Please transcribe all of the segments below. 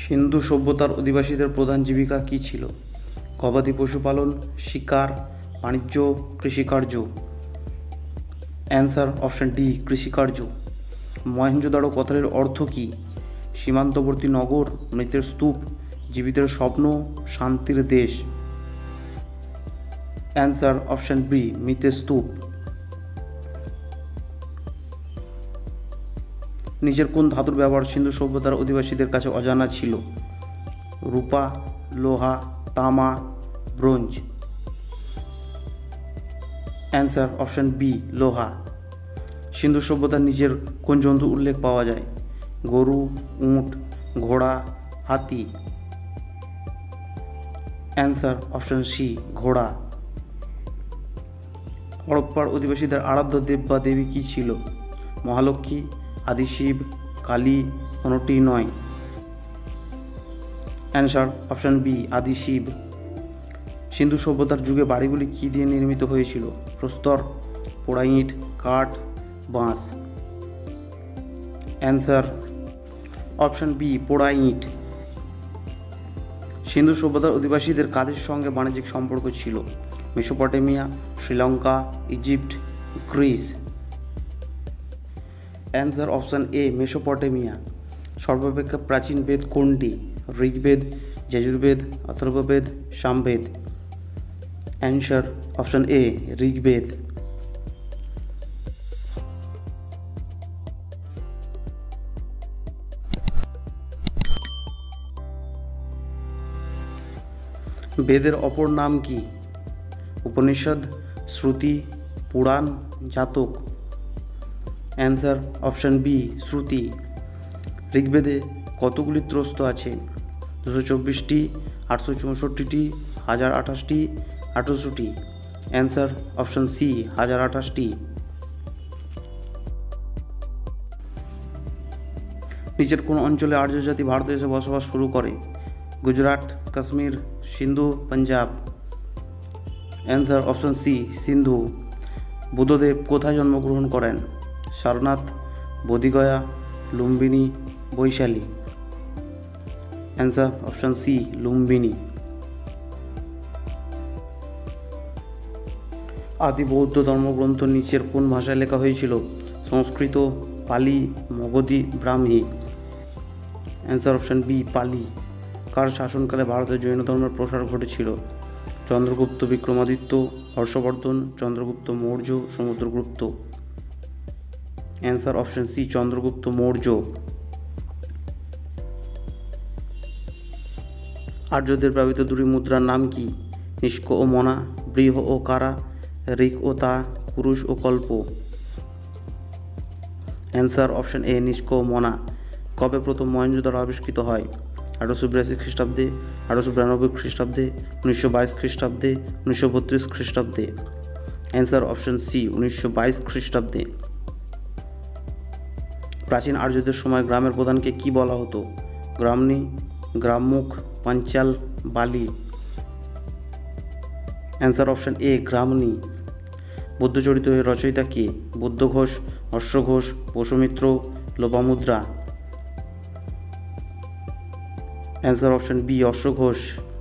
সিন্ধু সভ্যতার অধিবাসীদের প্রধান জীবিকা কী ছিল? গবাদি পশুপালন, শিকার, বাণিজ্য, কৃষিকার্য। অ্যান্সার অপশান ডি, কৃষিকার্য। মহেঞ্জোদারো কথাটির অর্থ কী? সীমান্তবর্তী নগর, মৃতের স্তূপ, জীবিতের স্বপ্ন, শান্তির দেশ। অ্যান্সার অপশান বি, মৃতের স্তূপ। নিচের কোন ধাতুর ব্যবহার সিন্ধু সভ্যতার অধিবাসীদের কাছে অজানা ছিল? রূপা, লোহা, তামা, ব্রোঞ্জ। অ্যান্সার অপশান বি, লোহা। সিন্ধু সভ্যতার নিচের কোন জন্তুর উল্লেখ পাওয়া যায়? গরু, উট, ঘোড়া, হাতি। অ্যান্সার অপশান সি, ঘোড়া। হরপ্পার অধিবাসীদের আরাধ্য দেব বা দেবী কী ছিল? মহালক্ষ্মী, আদিশিব, কালী, কোনোটি নয়। Answer option B, Adishiva. Sindhu সভ্যতার যুগে বাড়িগুলি কী দিয়ে নির্মিত হয়েছিল? প্রস্তর, পোড়া ইট, কাঠ, বাঁশ। অ্যান্সার অপশান বি, পোড়া ইট। সিন্ধু সভ্যতার অধিবাসীদের কাদের সঙ্গে বাণিজ্যিক সম্পর্ক ছিল? Mesopotamia, Sri Lanka, Egypt, Greece. Answer option A, Mesopotamia. সর্বাপেক্ষা প্রাচীন বেদ কোনটি? Rigveda, Yajurveda, Atharvaveda, Samaveda. Answer option A, Rigveda. বেদের অপর নাম কি? Upanishad, Shruti, Purana, Jataka. Answer option B, Shruti. ঋগ্বেদে কতগুলি ত্রস্ত আছে? 224টি, 864টি, 1028টি, 1800টি। অ্যান্সার অপশান সি, 1028টি। নিচের কোন অঞ্চলে আর্য জাতি ভারতে এসে বসবাস শুরু করে? Gujarat, Kashmir, Sindhu, Punjab. Answer option C, Sindhu. Buddhadev কোথায় জন্মগ্রহণ করেন? Sarnath, Bodhgaya, Lumbini, Vaishali. Answer option C, Lumbini. আদি বৌদ্ধ ধর্মগ্রন্থ নিচের কোন ভাষায় লেখা হয়েছিল? Sanskrit, Pali, Magadhi, Brahmi. Answer option B, Pali. কার শাসনকালে ভারতে জৈন ধর্মের প্রসার ঘটেছিল? Chandragupta, Vikramaditya, Harshavardhan, Chandragupta Maurya, Samudragupta. Answer option C, Chandragupta Maurya. আর্যদের ব্যবহৃত দুটি মুদ্রার নাম কি? নিষ্ক ও মনা, বৃহ ও কারা, ঋক ও তা, পুরুষ ও কল্প। অ্যান্সার অপশান এ, নিষ্ক ও মনা। কবে প্রথম মহেঞ্জোদারো আবিষ্কৃত হয়? 1882 খ্রিস্টাব্দে, 1892 খ্রিস্টাব্দে, 1922 খ্রিস্টাব্দে, 1932 খ্রিস্টাব্দে। অ্যান্সার অপশান সি, 1922 খ্রিস্টাব্দে। প্রাচীন আর্যদের সময় গ্রামের প্রধানকে কি বলা হতো? গ্রামণী, গ্রামমুখ, পাঞ্চাল, বালি। অ্যান্সার অপশান এ, গ্রামণী। বুদ্ধচরিতের রচয়িতা কে? Buddha Ghosh, Ashva Ghosh, Vasumitra, Lopamudra. Answer option B, Ashva Ghosh.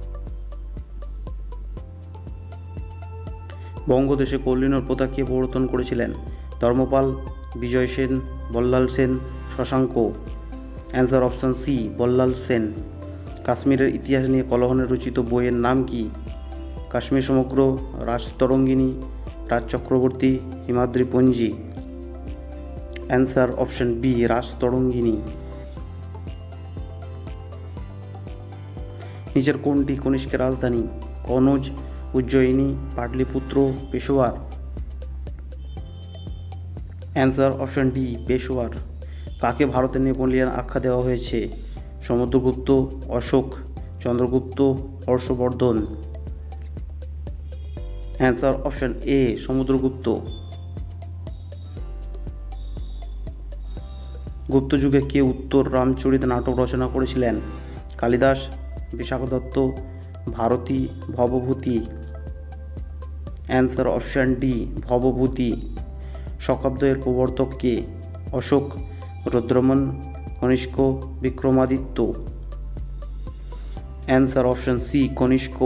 বঙ্গদেশে কৌলীন্যর প্রথা কে প্রবর্তন করেছিলেন? Dharmapal, Vijay Sen, Ballal Sen, Shashank. Answer option C, Ballal Sen. কাশ্মীরের ইতিহাস নিয়ে কলহনে রচিত বইয়ের নাম কি? Kashmir Samagra, Rajatarangini, Rajchakravarti, Himadri Panji. Answer option B, Rajatarangini. নিচের কোনটি কনিষ্কের রাজধানী? Kannauj, Ujjayini, Pataliputra, Peshawar. Answer option D, Peshawar. কাকে ভারতের নেপোলিয়ান আখ্যা দেওয়া হয়েছে? Samudragupta, Ashoka, Chandragupta, Harshavardhan. Answer option A, Samudragupta. গুপ্ত যুগে কে উত্তর রামচরিত নাটক রচনা করেছিলেন? Kalidas, Vishakha Datta, Bharati, Bhavabhuti. Answer option D, Bhavabhuti. শকাব্দ এর প্রবর্তক কে? Ashoka, Rudraman, Kanishka, Vikramaditya. Answer option C Kanishka.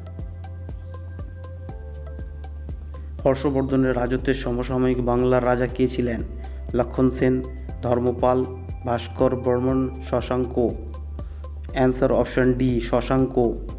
হর্ষবর্ধনের রাজত্বের সমসাময়িক বাংলার রাজা কে ছিলেন? Lakshman Sen, Dharmapal, Bhaskar Varman, Shashank. Answer option D Shashanka.